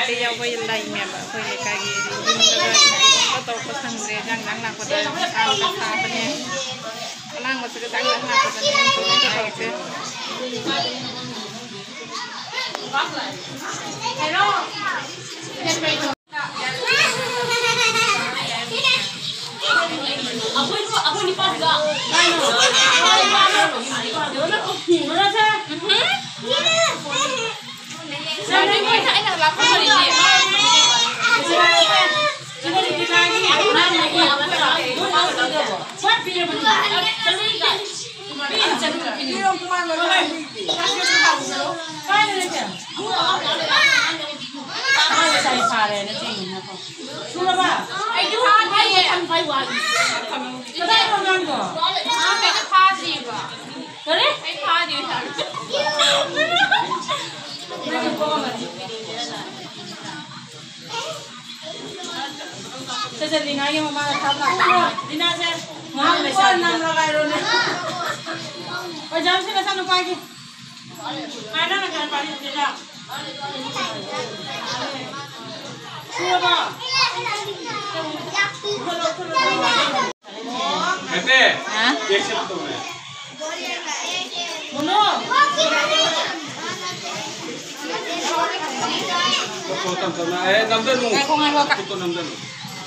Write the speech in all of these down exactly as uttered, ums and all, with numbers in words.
ꯄꯥꯔꯇꯤ ꯌꯥꯎꯕ ꯂꯩꯅꯦꯕ ꯑꯩꯈꯣꯏ ꯂꯩꯀꯥꯏꯒꯤ ꯌꯨꯝꯗꯒ ꯇꯧꯕ ꯁꯪꯗ꯭ꯔꯦ ꯖꯥꯡ ꯖꯥꯡ ꯂꯥꯛꯄꯗ ꯁꯥꯕꯒ ꯁꯥꯕꯅꯦ ꯑꯂꯥꯡꯕꯁꯤꯒ ꯖꯥꯡ ꯖꯥꯡ ꯂꯥꯛꯄꯗꯅꯦ ꯌꯨꯝꯗ ꯇꯧꯔꯤꯁꯦ Lina yang mama tak nak. Lina saya mahal besar. Nam lagai rone. Oh jam sih kesan lupa lagi. Ada nak kan pagi tidak. Siapa? Kete? Hah? Cek siapa tu? Mana? Potong sana. Eh, enam dulu. Eh, kau ngapa kak? Potong enam dulu.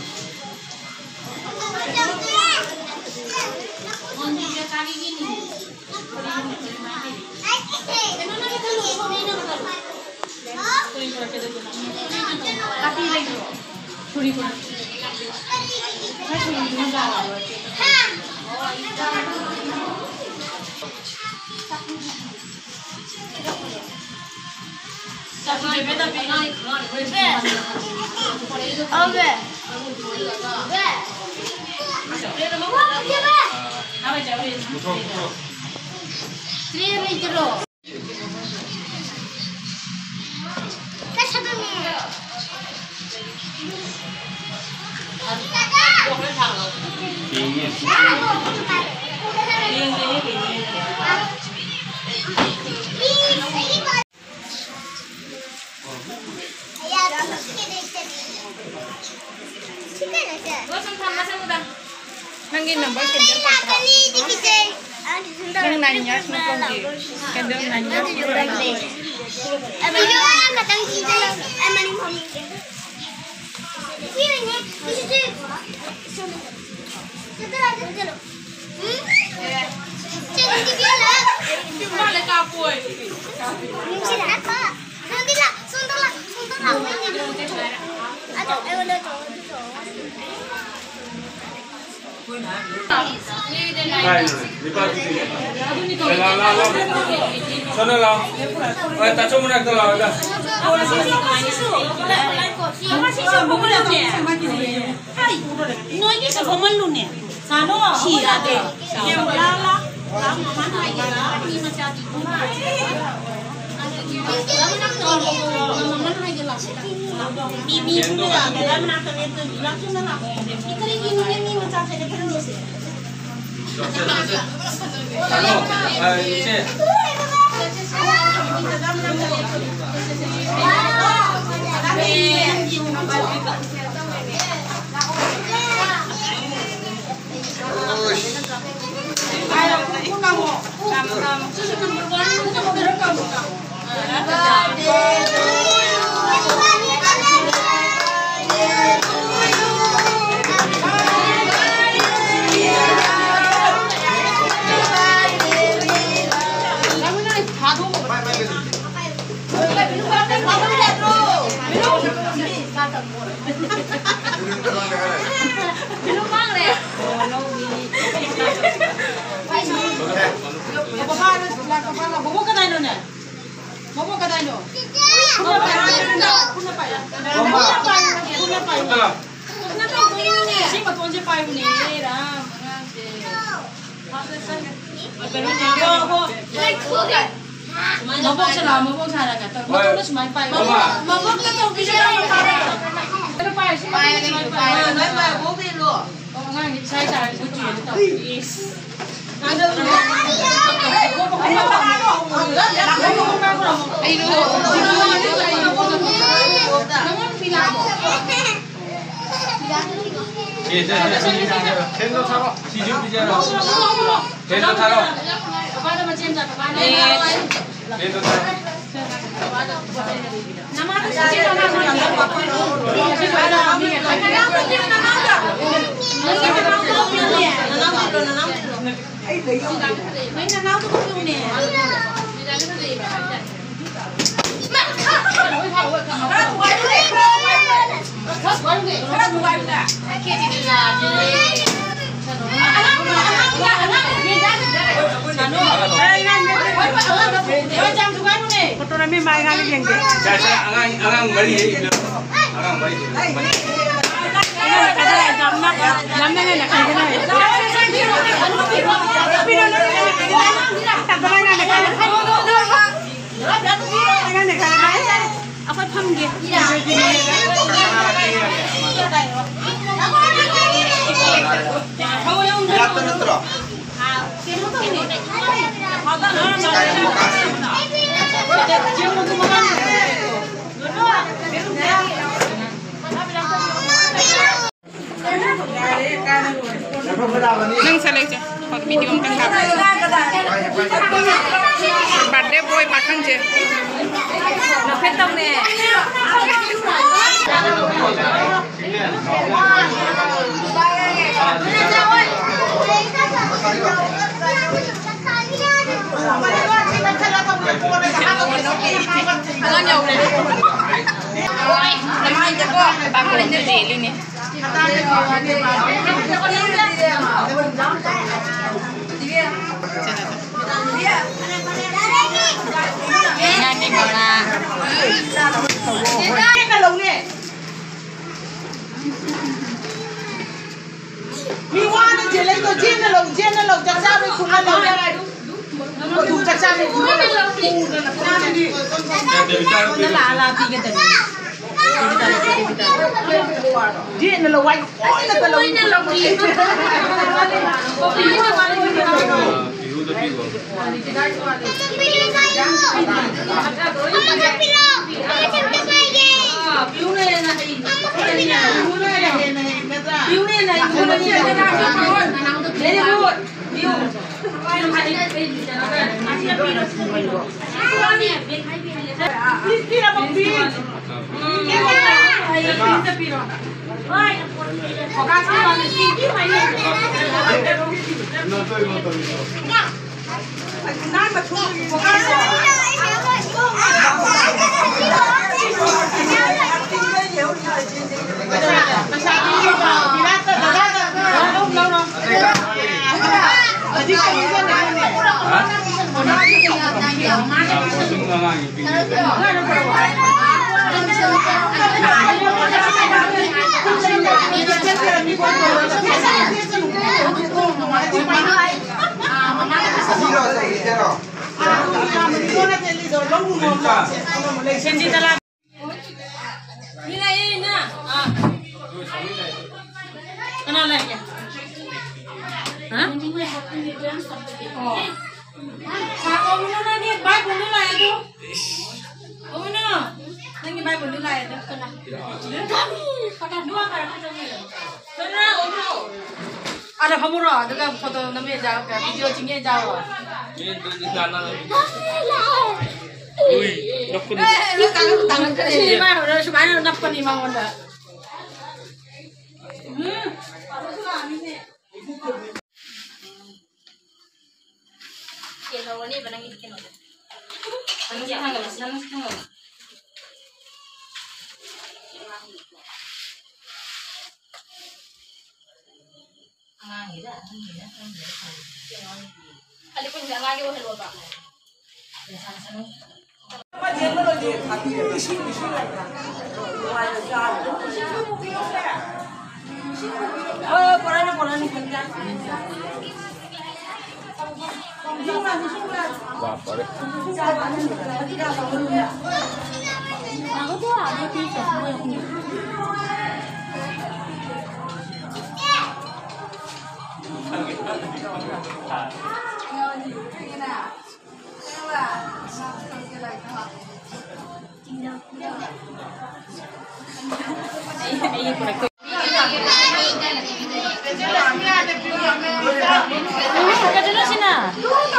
Nangin number kendel patah. Nang nanya semua lagi. Kendel nanya semua lagi. Abang jual katang kita, emang ini kami. Ini ni, ini tu. Kita ada tu. Hmm? Jadi dia lah. Cuma le kapoi. Mungkin apa? Nanti lah, suntuk lah, suntuk lah. Ada, eh ada tu. Hai, lipat sini. Lah lah lah. Sana lah. Eh, tak cuma nak lah dah. Sama sisa bukan ni. Hai, noi ni sebab malu ni. Sano, sihir ada. Yang lala, lama mana aja lah. Ini macam di rumah. Lama nak tahu, lama mana aja lah. Bibi pun dah, lama nak tahu itu langsung nak. Ikan ini ni macam saya pernah ni. Sano, eh, ini. Mabok sila, mabok sila ka. Mabok na pa. Mabok na to, bisa na para. Ano pa? Pa na ni pa. Nói mà bố đi luôn. Ông ngang đi sai sai cái chuyện đó. Is. Ăn đâu rồi. Bố không có đâu. Ai luôn. 캔도 타러. 시중 비자로. 캔도 타러. Kepada macam dah kepada. 캔도 타러. Nama tu sih nama tu. Kepada kami kan. Nama tu dia nama tu. Nama tu kau ni. Nama tu nama tu. Ai lấy không? Mấy nama tu kau ni. Foto namin may ngali yang dia. Saya angang angang bari ini. Angang bari. Ada jam nak, jam nak ni nak kena. Pino nak kena. Tak boleh nak kena. Jangan nak kena. Apa pam dia? Berapa nutro? Nang salai je, hot video ang tangkap. Birthday boy pakang je. Napet tong ne. Alang jauh le. Namai jago, bakal je daily ni. Nyanyi mana? Cái cái lồng này. Mi hoa nó chỉ lấy cái chiên nó lồng chiên nó lồng chặt sao đi cùng ăn lồng này. Có thủ chặt sao đi cùng ăn lồng. Nó là là gì cái tên? Dia nak lawai, oh nak lawai. Ini lawai. Kopi ni mana ni? Biru tu biru. Pilih kayu. Apa pilih? Pilih cerita lagi. Biu ni nak ini. Apa pilih? Biu ni nak ini. Biu ni nak ini. Very good. Biu. Biu ada ini. Masih ada biu. Biu ni. Tidak mungkin. Senji dalam. Ini ini na. Ah. Kenal lagi. Hah? Oh. Kau mana ni? Baik mana lah itu? Kau mana? Nanti baik mana lah itu? Kena. Kena dua kali kita ni. Kena umroh. Ada hamura, dengan foto namanya jawab, video cingnya jawab. Ini tu sana. Ui, nakun. Eh, lu tangan tangan ke sini mah, udah semuanya nakun ni mang onda. Hmm. Kalau ni benang ini kena. Anu jangan nggak bisa, anu jangan. Ah, gitu, gitu, gitu. Kali pun jangan lagi wahai lupa. Oh, korang korang ni penting. Apa deh? Aku tu ada tiga. Iya, iya, Ka dulu sina.